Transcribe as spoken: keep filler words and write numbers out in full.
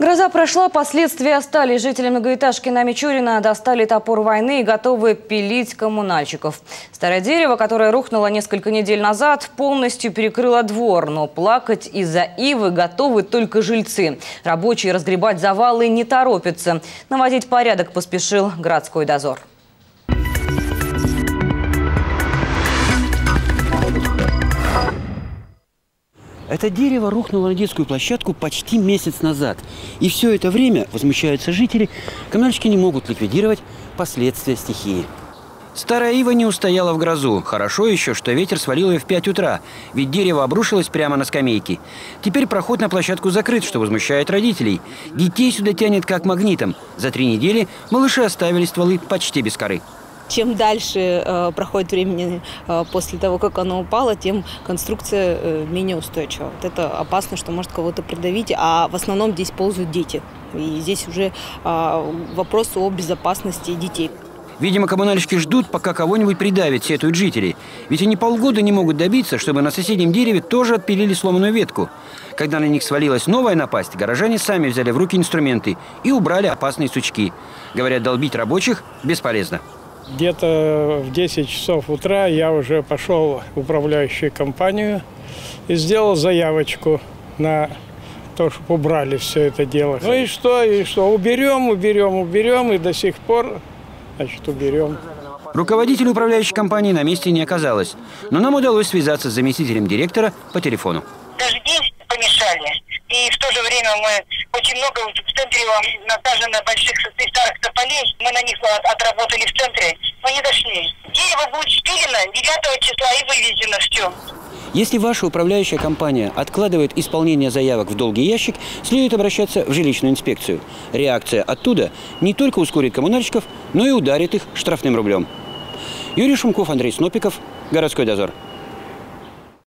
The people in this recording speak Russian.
Гроза прошла, последствия остались. Жители многоэтажки на Мичурина достали топор войны и готовы пилить коммунальщиков. Старое дерево, которое рухнуло несколько недель назад, полностью перекрыло двор. Но плакать из-за ивы готовы только жильцы. Рабочие разгребать завалы не торопятся. Наводить порядок поспешил городской дозор. Это дерево рухнуло на детскую площадку почти месяц назад. И все это время, возмущаются жители, коммунальщики не могут ликвидировать последствия стихии. Старая ива не устояла в грозу. Хорошо еще, что ветер свалил ее в пять утра, ведь дерево обрушилось прямо на скамейки. Теперь проход на площадку закрыт, что возмущает родителей. Детей сюда тянет как магнитом. За три недели малыши оставили стволы почти без коры. Чем дальше э, проходит времени э, после того, как оно упало, тем конструкция э, менее устойчива. Вот это опасно, что может кого-то придавить, а в основном здесь ползают дети. И здесь уже э, вопрос о безопасности детей. Видимо, коммунальщики ждут, пока кого-нибудь придавит, сетуют жители. Ведь они полгода не могут добиться, чтобы на соседнем дереве тоже отпилили сломанную ветку. Когда на них свалилась новая напасть, горожане сами взяли в руки инструменты и убрали опасные сучки. Говорят, долбить рабочих бесполезно. Где-то в десять часов утра я уже пошел в управляющую компанию и сделал заявочку на то, чтобы убрали все это дело. Ну и что, и что? Уберем, уберем, уберем, и до сих пор, значит, уберем. Руководитель управляющей компании на месте не оказалось, но нам удалось связаться с заместителем директора по телефону. Дожди помешали, и в то же время мы очень много в центре насажено больших старых тополей, мы на них отработали в центре, но не дошли. Дерево будет спилено девятого числа и вывезено все. Если ваша управляющая компания откладывает исполнение заявок в долгий ящик, следует обращаться в жилищную инспекцию. Реакция оттуда не только ускорит коммунальщиков, но и ударит их штрафным рублем. Юрий Шумков, Андрей Снопиков, Городской дозор.